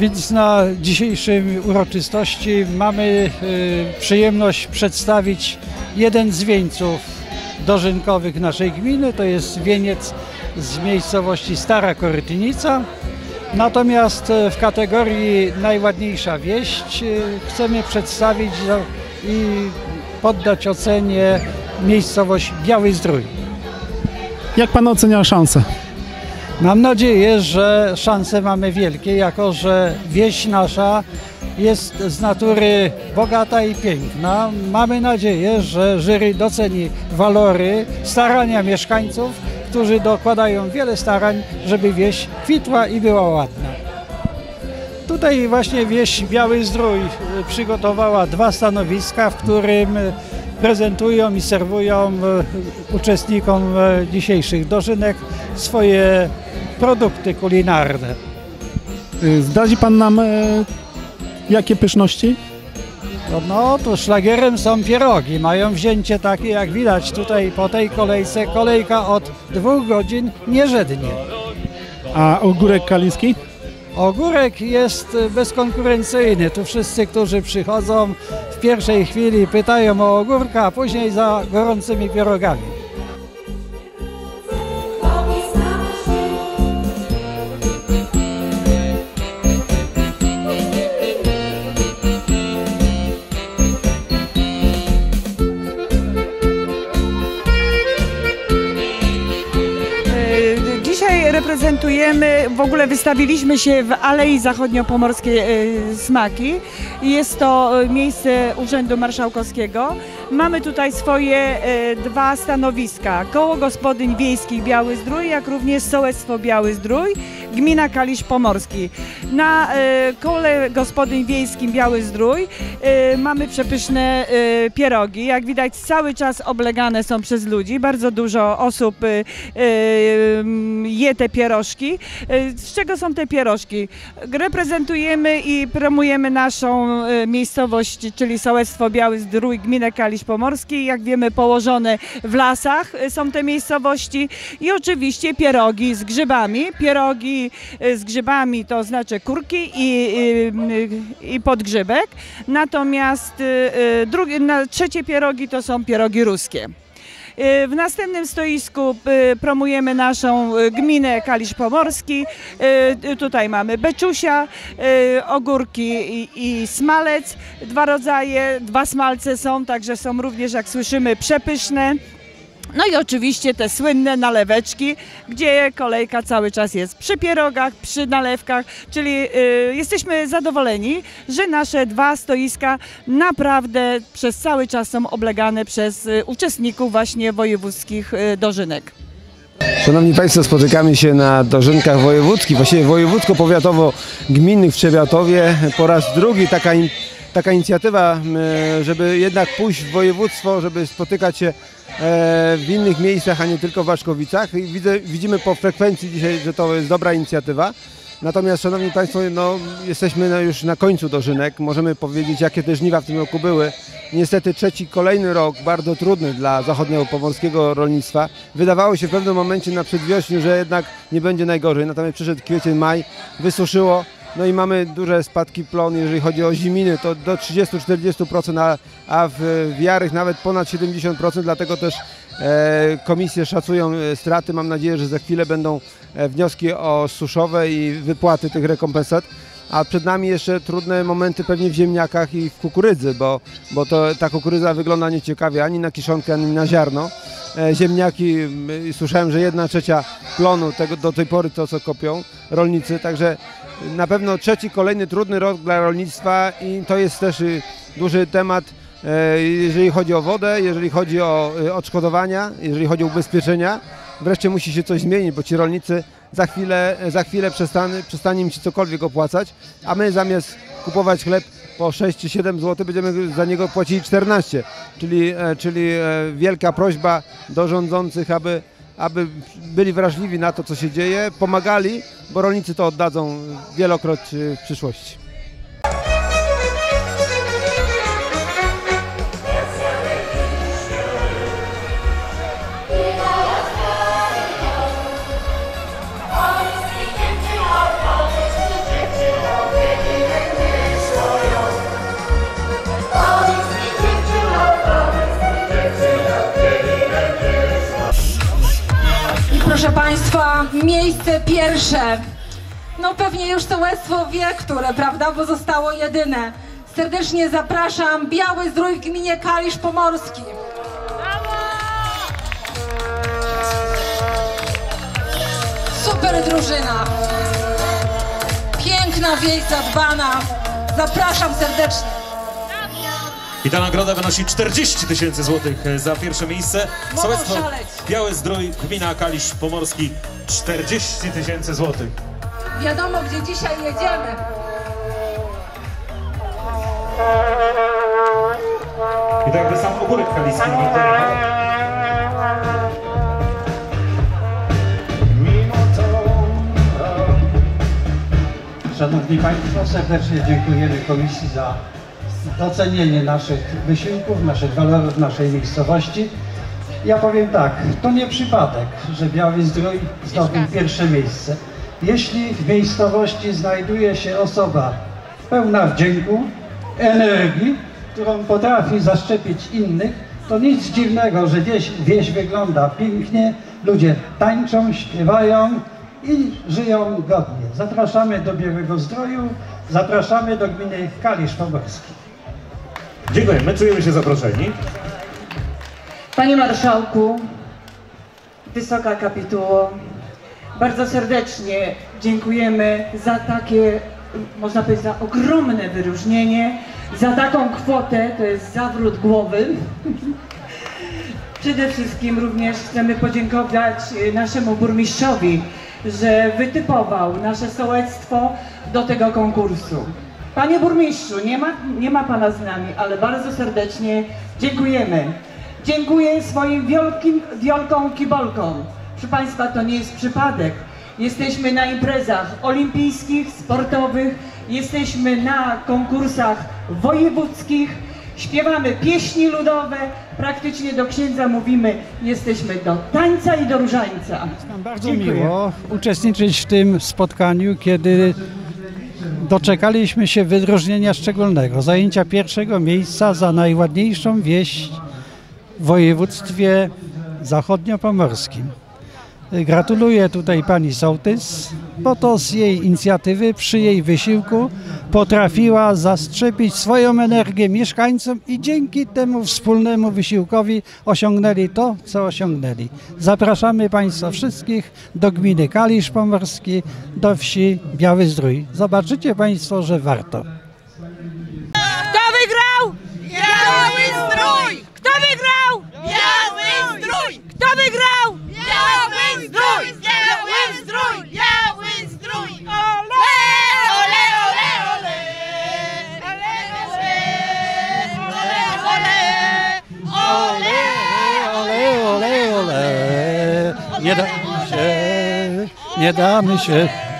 Więc na dzisiejszej uroczystości mamy przyjemność przedstawić jeden z wieńców dożynkowych naszej gminy. To jest wieniec z miejscowości Stara Korytnica. Natomiast w kategorii najładniejsza wieś chcemy przedstawić i poddać ocenie miejscowość Biały Zdrój. Jak pan ocenia szanse? Mam nadzieję, że szanse mamy wielkie, jako że wieś nasza jest z natury bogata i piękna. Mamy nadzieję, że jury doceni walory, starania mieszkańców, którzy dokładają wiele starań, żeby wieś kwitła i była ładna. Tutaj właśnie wieś Biały Zdrój przygotowała dwa stanowiska, w którym prezentują i serwują uczestnikom dzisiejszych dożynek swoje produkty kulinarne. Zdradzi pan nam jakie pyszności? No to szlagierem są pierogi. Mają wzięcie takie, jak widać tutaj po tej kolejce. Kolejka od 2 godzin nierzednie. A ogórek kaliski? Ogórek jest bezkonkurencyjny. Tu wszyscy, którzy przychodzą w pierwszej chwili pytają o ogórka, a później za gorącymi pierogami. Reprezentujemy, w ogóle wystawiliśmy się w Alei Zachodniopomorskiej Smaki. Jest to miejsce Urzędu Marszałkowskiego. Mamy tutaj swoje dwa stanowiska. Koło Gospodyń Wiejskich Biały Zdrój, jak również Sołectwo Biały Zdrój, gmina Kalisz Pomorski. Na Kole Gospodyń Wiejskim Biały Zdrój mamy przepyszne pierogi. Jak widać, cały czas oblegane są przez ludzi. Bardzo dużo osób je te pierożki. Z czego są te pierożki? Reprezentujemy i promujemy naszą miejscowość, czyli Sołectwo Biały Zdrój, gminę Kalisz Pomorski. Jak wiemy, położone w lasach są te miejscowości i oczywiście pierogi z grzybami. Pierogi z grzybami to znaczy kurki i podgrzybek. Natomiast trzecie pierogi to są pierogi ruskie. W następnym stoisku promujemy naszą gminę Kalisz Pomorski. Tutaj mamy beczusia, ogórki i smalec. Dwa rodzaje, dwa smalce są, także są również, jak słyszymy, przepyszne. No i oczywiście te słynne naleweczki, gdzie kolejka cały czas jest przy pierogach, przy nalewkach, czyli jesteśmy zadowoleni, że nasze dwa stoiska naprawdę przez cały czas są oblegane przez uczestników właśnie wojewódzkich dożynek. Szanowni Państwo, spotykamy się na dożynkach wojewódzkich, właściwie wojewódzko-powiatowo-gminnych w Trzebiatowie. Po raz drugi taka inicjatywa, żeby jednak pójść w województwo, żeby spotykać się w innych miejscach, a nie tylko w Waszkowicach. I widzimy po frekwencji dzisiaj, że to jest dobra inicjatywa. Natomiast, Szanowni Państwo, no, jesteśmy już na końcu dożynek. Możemy powiedzieć, jakie te żniwa w tym roku były. Niestety kolejny rok, bardzo trudny dla zachodniopomorskiego rolnictwa. Wydawało się w pewnym momencie na przedwiośniu, że jednak nie będzie najgorzej. Natomiast przyszedł kwiecień, maj, wysuszyło. No i mamy duże spadki plon, jeżeli chodzi o ziminy, to do 30–40%, a w jarych nawet ponad 70%, dlatego też komisje szacują straty. Mam nadzieję, że za chwilę będą wnioski o suszowe i wypłaty tych rekompensat. A przed nami jeszcze trudne momenty pewnie w ziemniakach i w kukurydzy, bo ta kukurydza wygląda nieciekawie ani na kiszonkę, ani na ziarno. Ziemniaki, słyszałem, że 1/3 plonu do tej pory to, co kopią rolnicy, także na pewno kolejny trudny rok dla rolnictwa i to jest też duży temat, jeżeli chodzi o wodę, jeżeli chodzi o odszkodowania, jeżeli chodzi o ubezpieczenia. Wreszcie musi się coś zmienić, bo ci rolnicy za chwilę przestanie im się cokolwiek opłacać, a my zamiast kupować chleb po 6 czy 7 zł będziemy za niego płacili 14, czyli wielka prośba do rządzących, aby byli wrażliwi na to, co się dzieje, pomagali, bo rolnicy to oddadzą wielokrotnie w przyszłości. Proszę Państwa, miejsce pierwsze. No pewnie już sołectwo wie, które, prawda, bo zostało jedyne. Serdecznie zapraszam, Biały Zdrój w gminie Kalisz Pomorski. Super drużyna. Piękna wieś zadbana. Zapraszam serdecznie. I ta nagroda wynosi 40 000 złotych za pierwsze miejsce. Sołectwo Biały Zdrój, gmina Kalisz Pomorski, 40 000 złotych. Wiadomo, gdzie dzisiaj jedziemy. I tak jakby sam ogórek kaliski nawet dojechał. Szanowni Państwo, serdecznie dziękujemy Komisji za docenienie naszych wysiłków, naszych walorów, naszej miejscowości. Ja powiem tak, to nie przypadek, że Biały Zdrój zdobył pierwsze miejsce. Jeśli w miejscowości znajduje się osoba pełna wdzięku, energii, którą potrafi zaszczepić innych, to nic dziwnego, że wieś wygląda pięknie, ludzie tańczą, śpiewają i żyją godnie. Zapraszamy do Białego Zdroju, zapraszamy do gminy Kalisz Pomorski. Dziękujemy, czujemy się zaproszeni. Panie Marszałku, Wysoka Kapituło, bardzo serdecznie dziękujemy za takie, można powiedzieć, za ogromne wyróżnienie, za taką kwotę, to jest zawrót głowy. Przede wszystkim również chcemy podziękować naszemu burmistrzowi, że wytypował nasze sołectwo do tego konkursu. Panie burmistrzu, nie ma Pana z nami, ale bardzo serdecznie dziękujemy. Dziękuję swoim wielką kibolkom. Proszę Państwa, to nie jest przypadek. Jesteśmy na imprezach olimpijskich, sportowych, jesteśmy na konkursach wojewódzkich, śpiewamy pieśni ludowe, praktycznie do księdza mówimy, jesteśmy do tańca i do różańca. Nam bardzo miło uczestniczyć w tym spotkaniu, kiedy doczekaliśmy się wyróżnienia szczególnego, zajęcia pierwszego miejsca za najładniejszą wieś w województwie zachodniopomorskim. Gratuluję tutaj pani sołtys, bo to z jej inicjatywy, przy jej wysiłku potrafiła zastrzepić swoją energię mieszkańcom i dzięki temu wspólnemu wysiłkowi osiągnęli to, co osiągnęli. Zapraszamy Państwa wszystkich do gminy Kalisz Pomorski, do wsi Biały Zdrój. Zobaczycie Państwo, że warto. Kto wygrał? Biały Zdrój! Kto wygrał? Biały Zdrój! Kto wygrał? Biały Zdrój! Biały Zdrój! Biały Zdrój! Ole! Ole! Ole! Ole! Ole! Ole! Ole, ole, ole, ole. Nie damy się, nie damy się.